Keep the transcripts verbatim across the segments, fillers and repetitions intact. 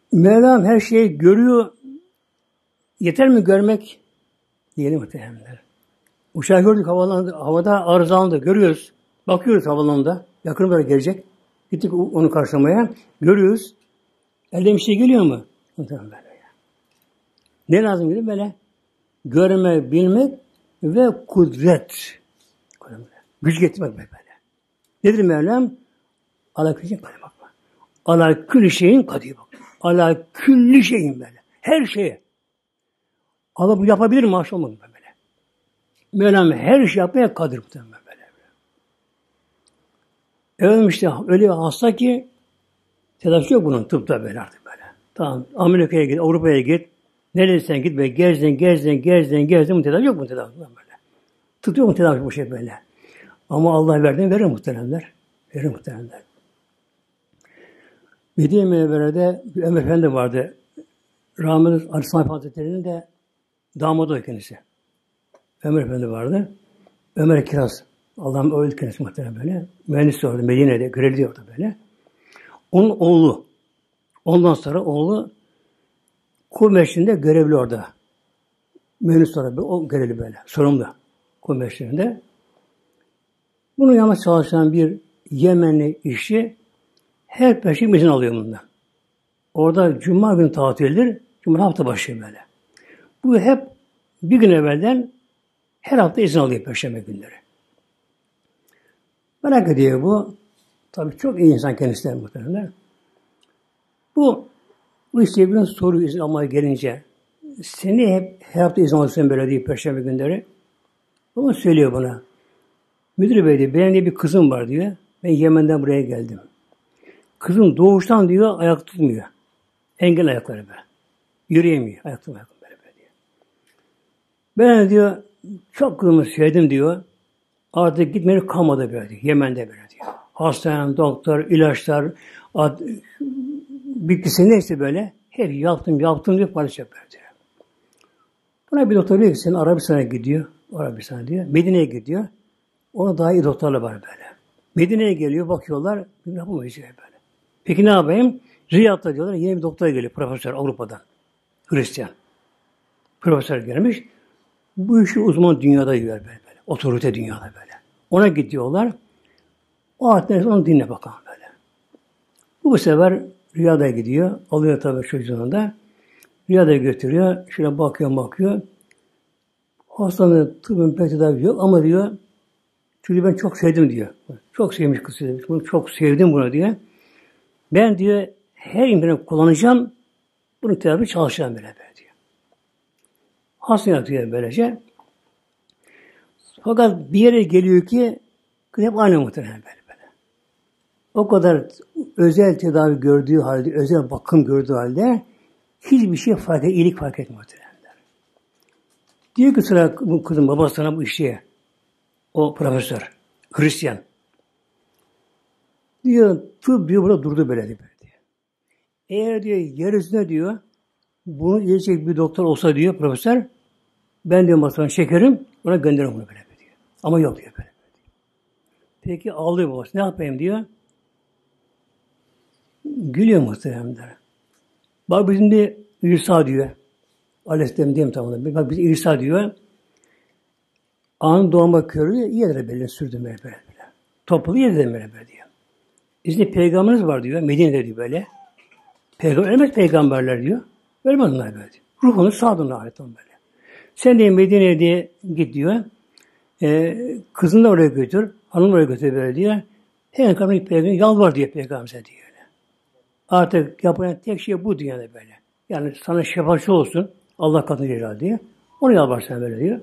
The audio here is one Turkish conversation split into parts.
Mevlam her şeyi görüyor. Yeter mi görmek? Diyelim muhtemelenler. Uçağı gördük havalandı, havada arızalandı. Görüyoruz. Bakıyoruz havalanında. Yakın böyle gelecek. Gittik onu karşılamaya. Görüyoruz. Elde bir şey geliyor mu? Ne lazım gibi böyle? Görme, bilmek ve kudret. Güç getirmek böyle. Nedir Mevlam? Ala külli şeyin kadir bakma. Ala külli şeyin kadir bakma. Ala külli şeyin böyle. Her şeye. Allah bu yapabilir mi? Maşallah böyle. Mevlam her şey yapmaya kadir muhtemelen böyle. Evet işte öyle bir hasta ki tedavisi yok bunun tıpta böyle artık böyle. Tamam Amerika'ya git, Avrupa'ya git. Neredeysen git böyle gezdin, gezdin, gezdin, gezdin. Bu tedavi yok mu tedavi böyle. Tutuyor mu tedavi bu şey böyle. Ama Allah verdiğini verir muhteremler. Verir muhteremler. Medine Münevvere'de bir Ömer Efendi vardı. Rahmetli Ali Sami Hazretleri'nin de damadı o kendisi. Ömer Efendi vardı. Ömer Kiraz. Allah'ım öldü kendisi muhterem böyle. Mühendis orada Medine'de görevli orada böyle. Onun oğlu. Ondan sonra oğlu Kuh Meşri'nde görevli orada. Mühendis orada o görevli böyle. Sorumlu. Kuh Meşri'nde. Bunu yalnız çalışan bir Yemenli işçi her perşembe izin alıyor bundan. Orada Cuma günü tatildir. Cuma hafta başı böyle. Bu hep bir gün evvelden her hafta izin alıyor perşembe günleri. Merak ediyor bu. Tabii çok iyi insan kendisi de muhtemelen. Bu bu işte bir soru izin almaya gelince seni hep her hafta izin alıyorsun böyle diye perşembe günleri. Ama söylüyor bana. Müdür bey diyor, benim de bir kızım var diyor. Ben Yemen'den buraya geldim. Kızım doğuştan diyor ayak tutmuyor. Engel ayakları böyle. Yürüyemiyor. Ayakta ayakta böyle, böyle diyor. Ben diyor çok kızımı sevdim diyor. Artık gitmeye kalmadı böyle diyor. Yemen'de böyle diyor. Hastane, doktor, ilaçlar, ad, bitkisi neyse böyle. Hep yaptım yaptım diyor. Paylaşacak böyle diyor. Buna bir doktor diyor ki sen Arabistan'a gidiyor. Arabistan'a diyor. Medine'ye gidiyor. Ona daha iyi doktorlar var böyle. Medine'ye geliyor, bakıyorlar, yapamayız böyle. Peki ne yapayım? Riyad'da diyorlar, yeni bir doktor geliyor, profesör Avrupa'dan. Hristiyan. Profesör gelmiş. Bu işi uzman dünyada yiyor böyle, böyle. Otorite dünyada böyle. Ona gidiyorlar. O artık onu dinle bakalım böyle. Bu, bu sefer Riyad'a gidiyor. Alıyor tabii çocuğunu da. Riyad'a götürüyor. Şöyle bakıyor bakıyor. Hastanın tıbbın pek tedavi yok ama diyor çünkü ben çok sevdim diyor. Çok sevmiş kız demiş. Bunu çok sevdim bunu diyor. Ben diyor her imkanı kullanacağım. Bunu tedavi çalışacağım böyle böyle diyor. Hasta yatıyor böylece. Fakat bir yere geliyor ki hep aynı muhtemelen böyle böyle. O kadar özel tedavi gördüğü halde, özel bakım gördüğü halde hiçbir şey fark et, iyilik fark etmiyor muhtemelen. Diyor ki sıra bu kızın babasına bu işe o profesör, Hristiyan. Diyor, tıp diyor burada durdu böyle diyor. Eğer diyor yeryüzünde diyor bunu yiyecek bir doktor olsa diyor profesör, ben diyor masana şekerim, ona gönderirim bunu böyle diyor. Ama yok diyor böyle. Peki ağlıyor babası, ne yapayım diyor. Gülüyor muhtemelen. Bak bizim de İsa diyor. Aleyhisselam diyeyim tamamında. Bak biz İsa diyor. Anın doğma körü yedire belli sürdüm böyle böyle. Toplu yedire böyle böyle diyor. İşte peygamberimiz var diyor. Medine'de diyor böyle. Peygamber, elbet peygamberler diyor. Ölmez onlar böyle diyor. Ruhunu sağdığına ait on böyle. Sen de Medine'ye diye git diyor. Ee, kızını da oraya götür. Hanım oraya götür böyle diyor. Her kadın peygamber yalvar diyor peygamberimize diyor. Artık yapılan tek şey bu dünyada böyle. Yani sana şefaatçi olsun. Allah katında celal diye. Onu yalvarsan böyle diyor.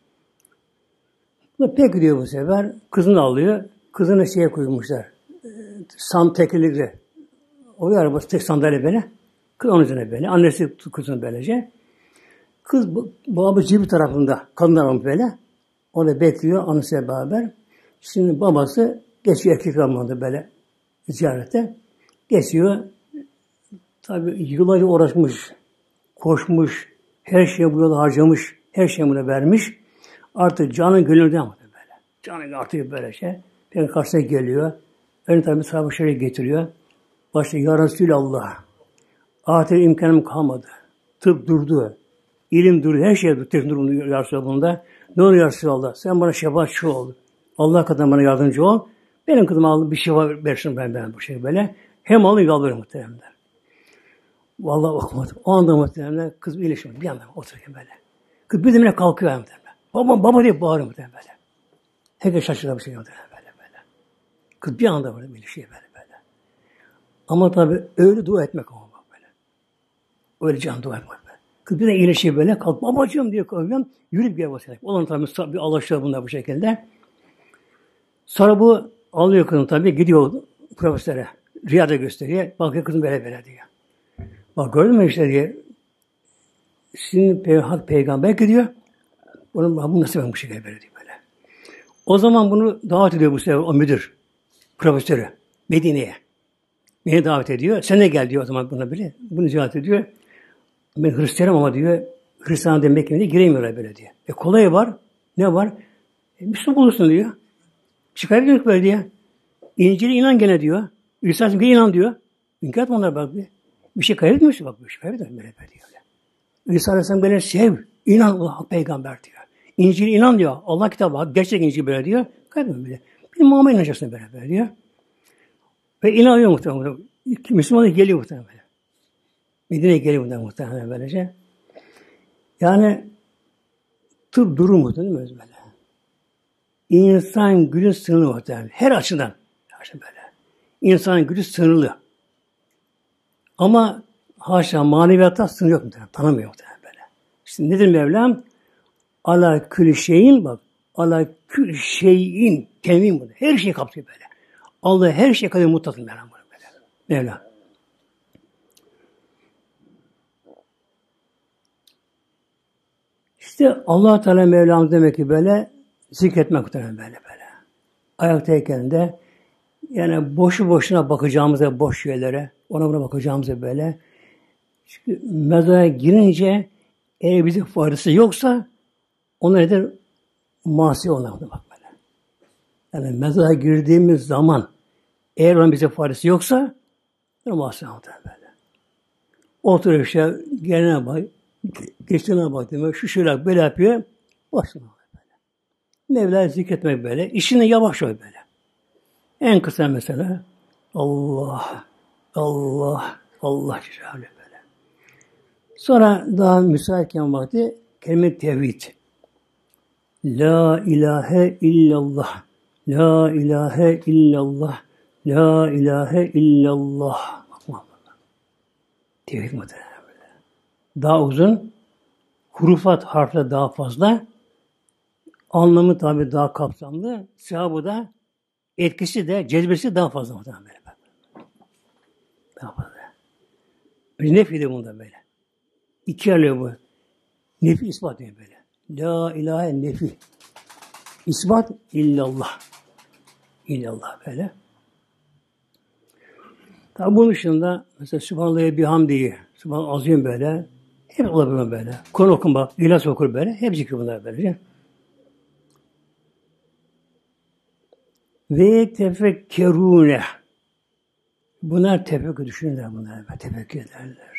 Peki diyor bu sefer. Kızını alıyor. Kızını şeye koymuşlar. Sam tekerlekli. O arabası tek sandalye böyle. Kız onun üzerine böyle. Annesi kızını böylece. Kız babası bir tarafında. Kadınlar olmuş böyle. Orada bekliyor annesiyle beraber. Şimdi babası geçiyor erkek almanında böyle ziyarete. Geçiyor. Tabii yıllarca uğraşmış. Koşmuş. Her şeye bu yolu harcamış. Her şeyi buna vermiş. Artık canın gönlünden ama böyle. Canın artık böyle şey. Peki karşısına geliyor. Önü tabi sahibi şöyle getiriyor. Başta ya Resulallah. Artık imkanım kalmadı. Tıp durdu. İlim durdu. Her şey durdu. Teknik durdu ya Resulallah. Ne oluyor ya Resulallah? Sen bana şefaatçi ol. Allah katından bana yardımcı ol. Benim kızıma al bir şifa versin ben, ben bu şey böyle. Hem alayım yalvarırım muhteremler. Vallahi okumadım. O anda muhteremler kız iyileşmedi. Bir anda otururken böyle. Kız bir demine kalkıyor muhteremler. Baba baba diye bağırıyor muhteremler böyle. Herkes şaşırdı bir şey muhteremler böyle böyle. Kız bir anda böyle iyileşiyor böyle böyle. Ama tabii öyle dua etmek ama böyle. Öyle can dua etmek böyle. Kız bir de iyileşiyor böyle. Kalk babacığım diye kalkıyor. Yürüyüp geliyor başına. Olan tabii bir alışıyor bunlar bu şekilde. Sonra bu alıyor kızını tabii gidiyor profesöre. Rüyada gösteriyor. Bakıyor kızım böyle böyle diyor. Bak gördün mü işte diye. Sizin pe hak peygamber gidiyor. Bunun bu nasıl ben bu şekilde böyle diyor böyle. O zaman bunu davet ediyor bu sefer o müdür. Profesörü. Medine'ye. Beni davet ediyor. Sen de gel diyor o zaman buna bile. Bunu ziyaret ediyor. Ben Hristiyanım ama diyor. Hristiyan demek ki giremiyorlar böyle diyor. E kolay var. Ne var? E, Müslüman olursun diyor. Şikayet yok böyle diyor. İncil'e inan gene diyor. İsa'ya inan diyor. İnkar etme onlar bak bir. Bir şey kaybetmiyorsun bak bir şey kaybetmiyorsun böyle böyle diyor. İsa Aleyhisselam böyle sev. İnan Allah peygamber diyor. İncil'e inan diyor. Allah kitabı. Gerçek İncil böyle diyor. Kaybetmiyor böyle. Bir Muhammed inanacaksın böyle böyle diyor. Ve inanıyor muhtemelen. Müslümanlar geliyor muhtemelen böyle. Medine'ye geliyor muhtemelen böylece. Yani tıp durumu değil mi böyle? İnsan gücü sınırlı muhtemelen. Her açıdan. Her şey böyle. İnsanın gücü sınırlı. Ama haşa maneviyatta sınır yok muhtemelen. Tanımıyor muhtemelen böyle. İşte nedir Mevlam? Ala külü şeyin bak. Ala külü şeyin temin bu. Her şeyi kapsıyor böyle. Allah her şeye kadar mutlak Mevlam böyle. Mevlam. İşte Allah Teala Mevlam demek ki böyle zikretmek muhtemelen böyle böyle. Ayaktayken de yani boşu boşuna bakacağımıza boş şeylere, ona buna bakacağımıza böyle. Çünkü mezara girince eğer bize faydası yoksa ona nedir? Masi ona bak böyle. Yani mezara girdiğimiz zaman eğer onun bize faydası yoksa ona masi ona böyle. Oturuyor işte gelene bak, geçtiğine bak demek, şu şöyle böyle yapıyor. Başına böyle. Mevla'yı zikretmek böyle. İşini yavaş ol böyle. En kısa mesela Allah, Allah, Allah Celle böyle. Sonra daha müsaitken vakti kelime-i tevhid. La ilahe illallah. La ilahe illallah. La ilahe illallah. Tevhid muhtemelen böyle. Daha uzun, hurufat harfler daha fazla, anlamı tabi daha kapsamlı, sevabı da etkisi de, cezbesi daha fazla muhtemelen böyle. Daha fazla. Nefi de bunda böyle. İki alıyor bu. Nefi ispat diyor böyle. La ilahe nefi. İspat illallah. İllallah böyle. Tabi bunun dışında mesela Sübhanallah'ı bihamdiyi, Sübhanallah azim böyle, hep olabilir böyle. Kur'an okuma, İhlas okur böyle, hep zikir bunlar böylece. Ve tefekkerûne. Bunlar tefekkür düşünürler bunlar, tefekkür ederler.